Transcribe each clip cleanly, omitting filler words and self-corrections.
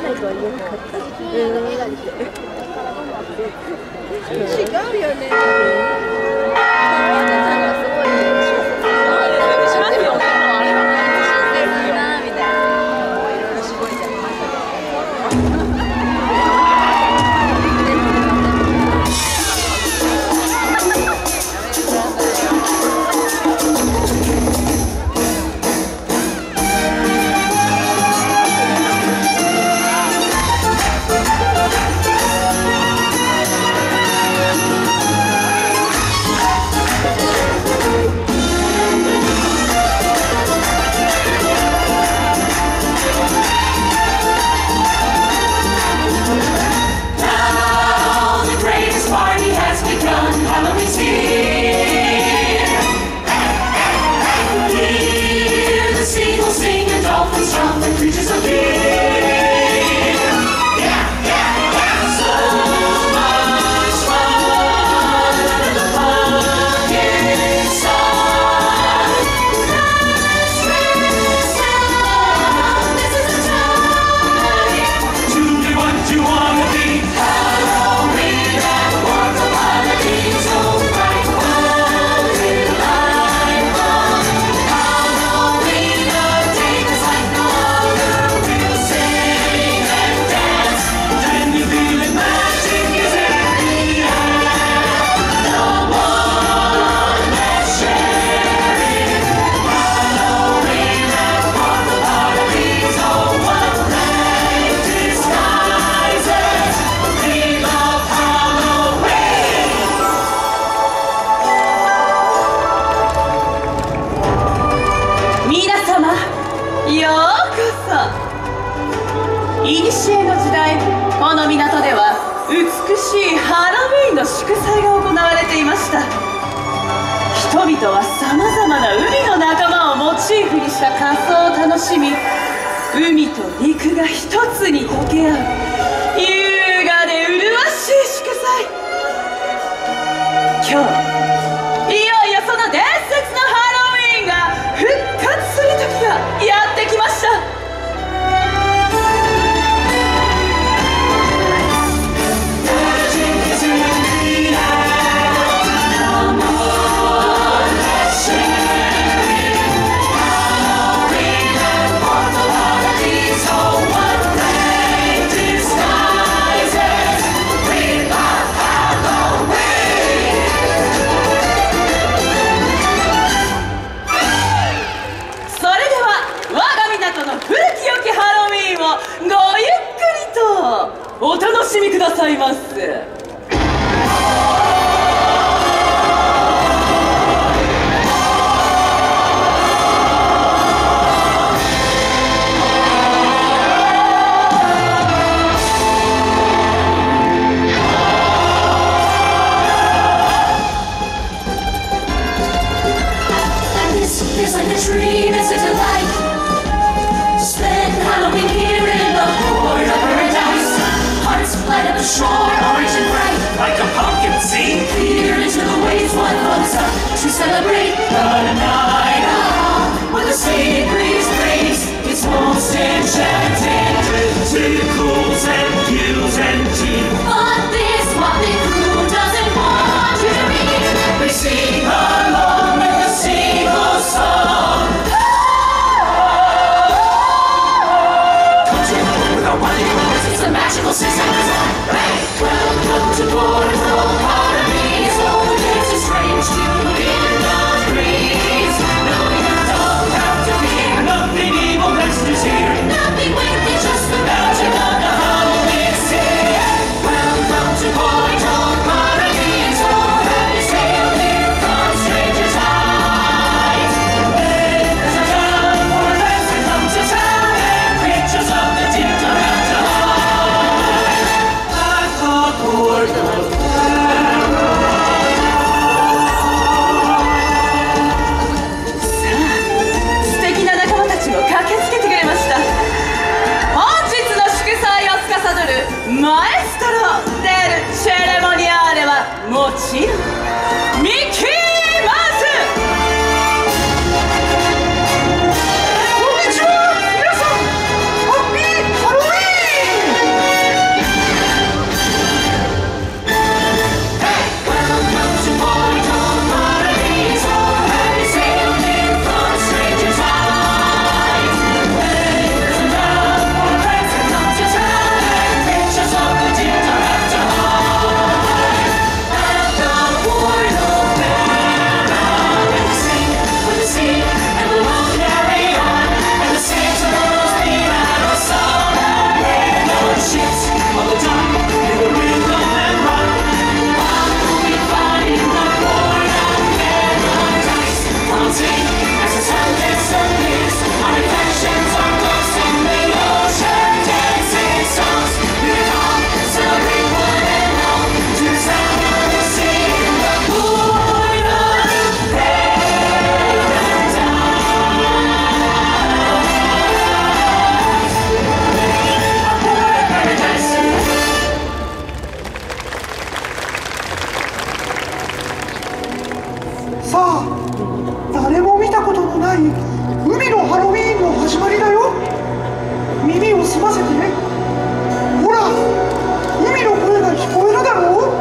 ないとは言えなかった。違うよね。川田さんがすごいしますよね。あれは知ってるなみたいな。いろいろすごいじゃないいにしえの時代、この港では美しいハロウィーンの祝祭が行われていました。人々はさまざまな海の仲間をモチーフにした仮装を楽しみ、海と陸が一つに溶け合う優雅で麗しい祝祭。今日いよいよその伝説のハロウィーンが復活する時がやってきました。お楽しみくださいませ。 It's like a dream, it's a delight. Spend Halloween here in the port of paradise. Hearts light up the shore, orange and bright, like a pumpkin, see? 任せて。ほら、海の声が聞こえるだろう。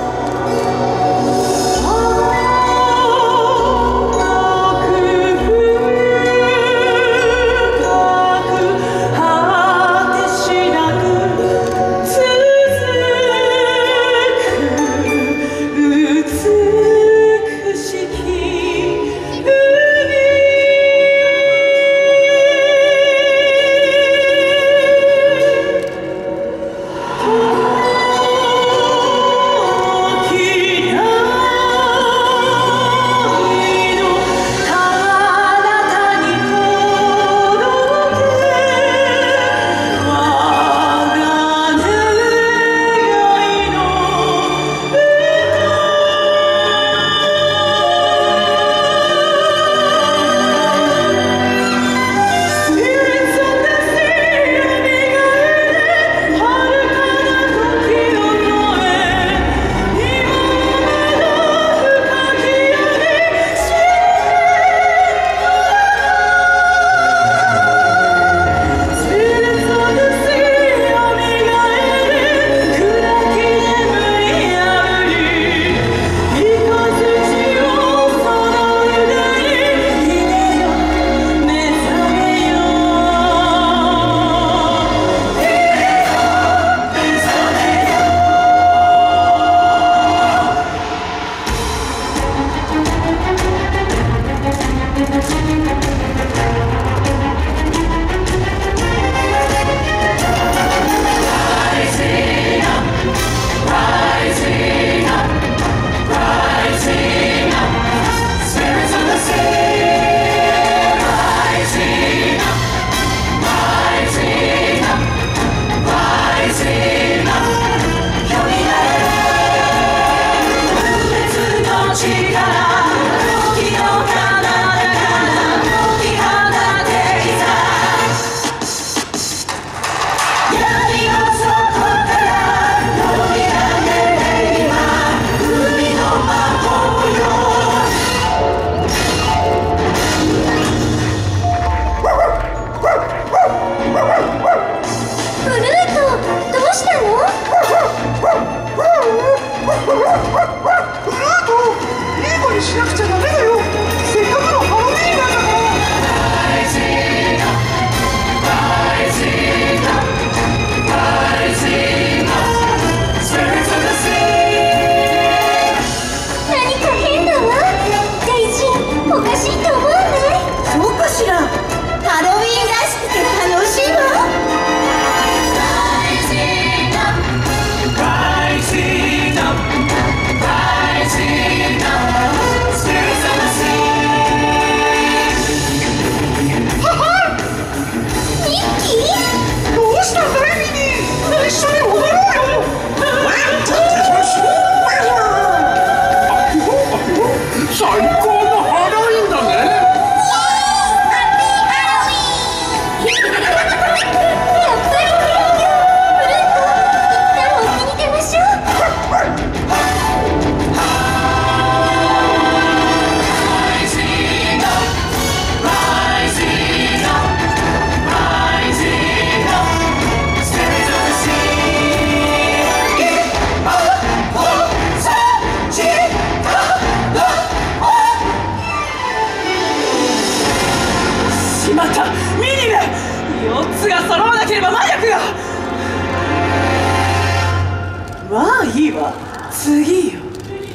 いいわ、次よ。それ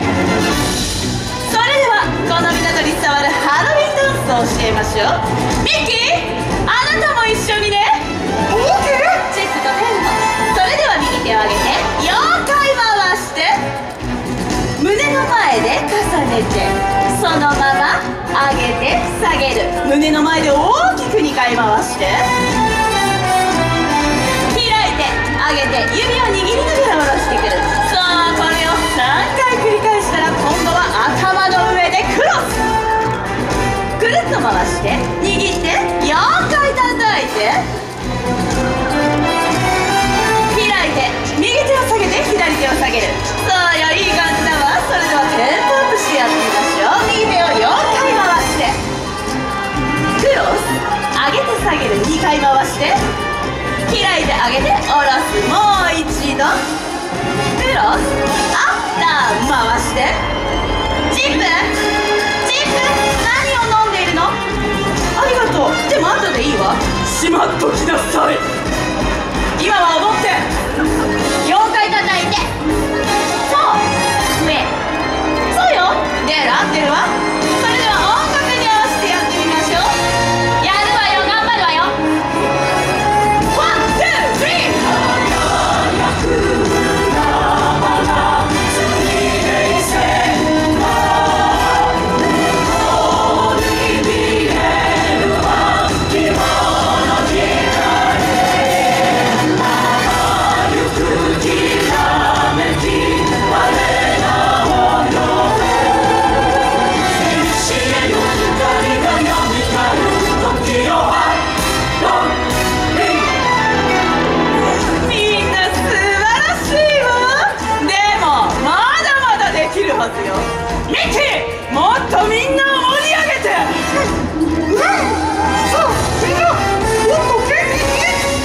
ではこの港に伝わるハロウィンダンスを教えましょう。ミッキー、あなたも一緒にね。オーケー。チェックとテンも。それでは右手を上げて4回回して胸の前で重ねて、そのまま上げて下げる。胸の前で大きく2回回して開いて上げて指を握りながら下ろしてくる。さあこれを3回繰り返したら、今度は頭の上でクロス。くるっと回して握って4回叩いて開いて右手を下げて左手を下げる。さあいい感じだわ。それではテンポアップしてやってみましょう。右手を4回回してクロス、上げて下げる2回回上げて下ろす。もう一度クロスアッター回して。チップ何を飲んでいるの？ありがとう。でも後でいいわ。しまっときなさい。今は踊って4回叩いて。そう上そうよ。合ってるわ。それでは音楽に合わせてやってみましょう。やるわよ、頑張るわよ。ワン、ツー、スリー。ミッキー、もっとみんなを盛り上げて。 さあみんなもっと元気に。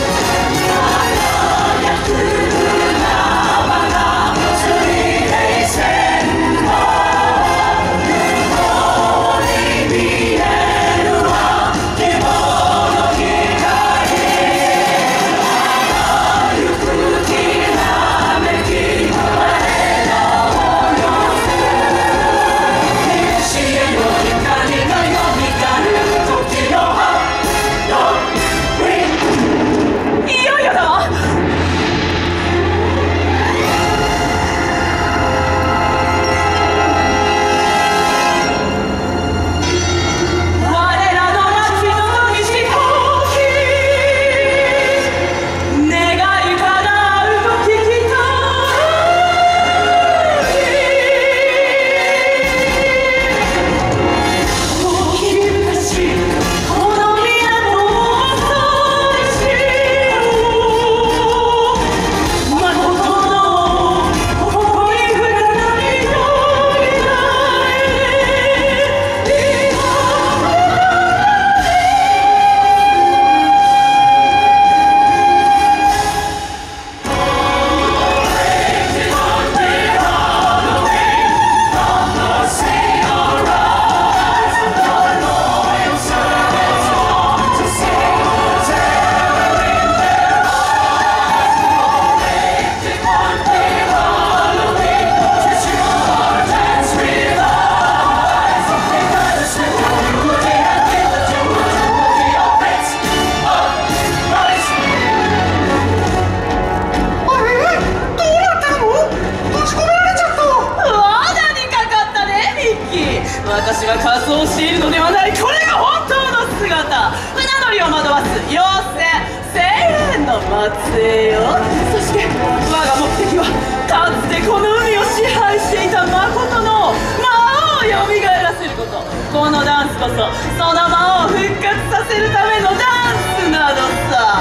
私は仮装しているのではない。これが本当の姿。船乗りを惑わす妖精セイレンの末裔よ。そして我が目的はかつてこの海を支配していた誠の魔王をよみがえらせること。このダンスこそその魔王を復活させるためのダンスなのさ。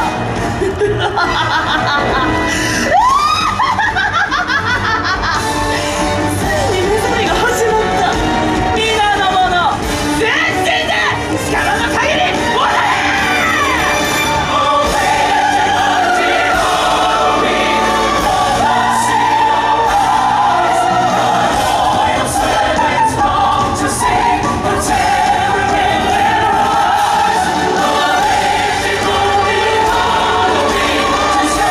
Just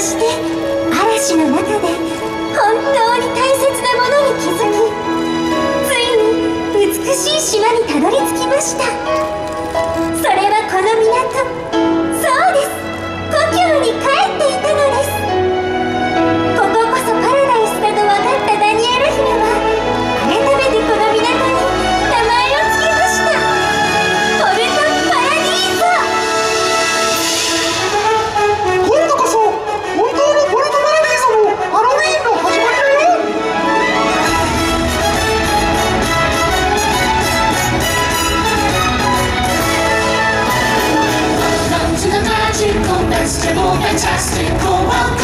して嵐の中で本当に大切なものに気づき、ついに美しい島にたどり着きました。それはこの港、そうです、故郷に帰っていたのです。こここそパラダイスだと分かったダニエル姫は改めてこの港に名前を付けました。ポルト・パラディーソ。 今度こそ本当のポルトパラディーソのハロウィーンの始まりだよ。 Welcome to the magical festival, fantastical welcome.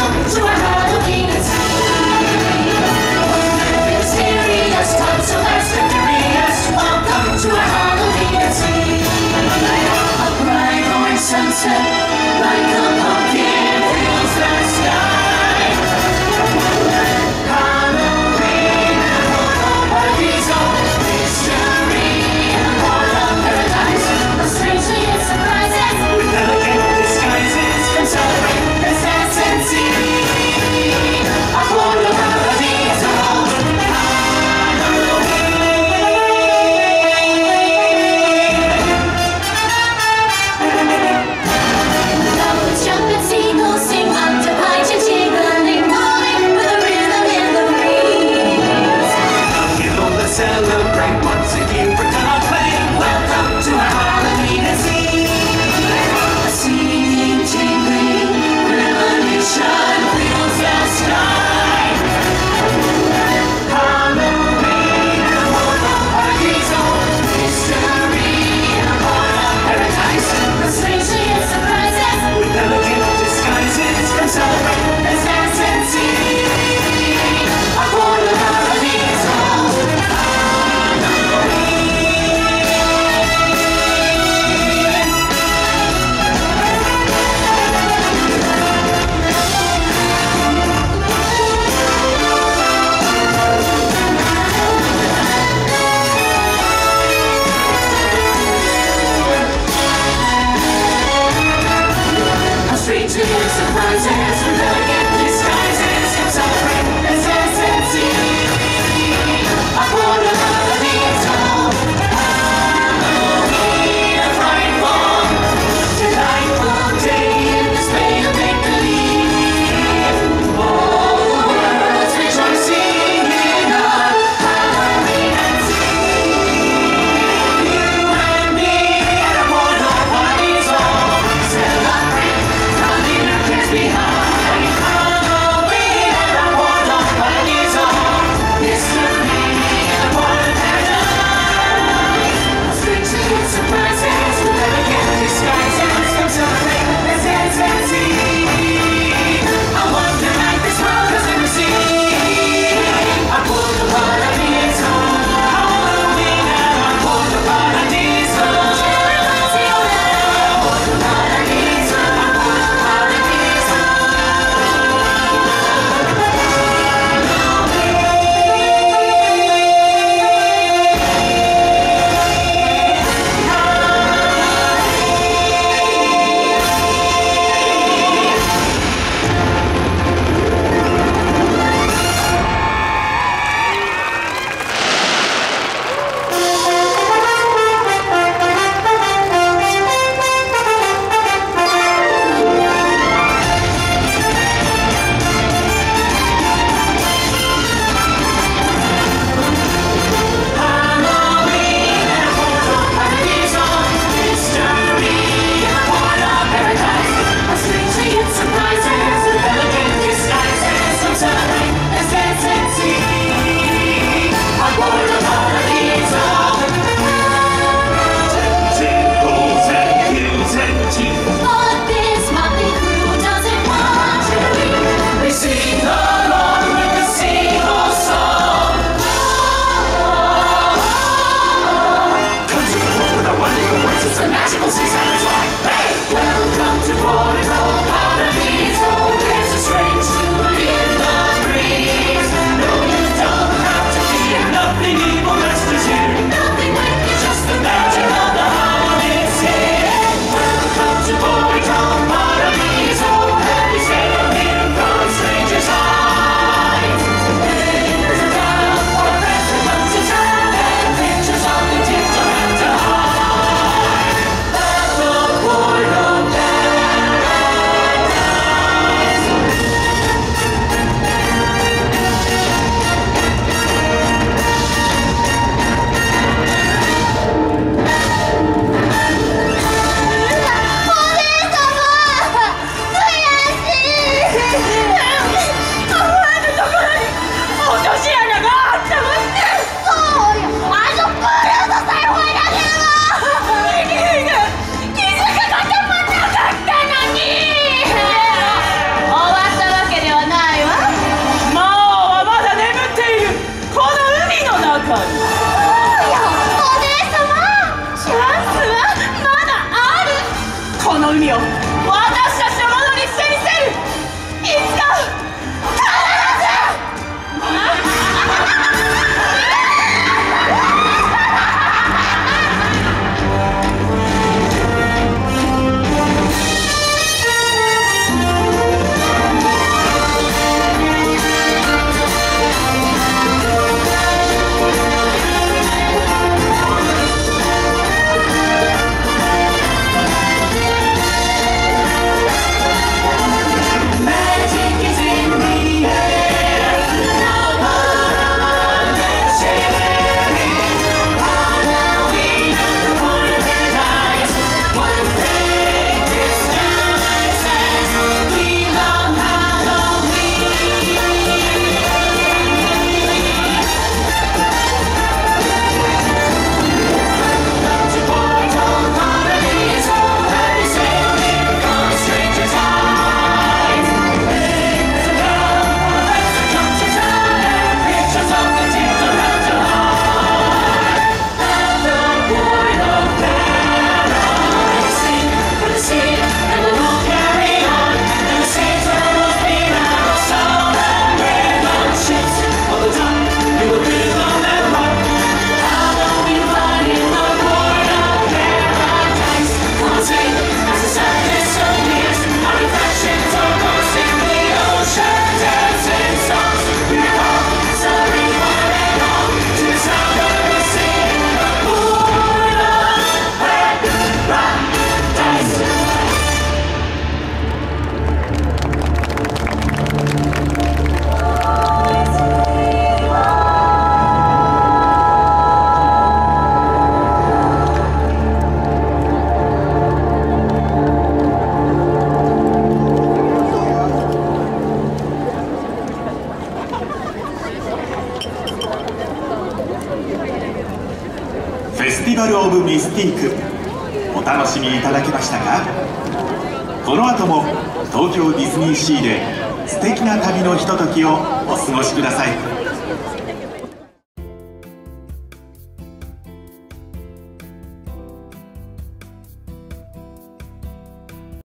バル・オブ・ミスティーク、お楽しみいただけましたか？この後も東京ディズニーシーで素敵な旅のひとときをお過ごしください。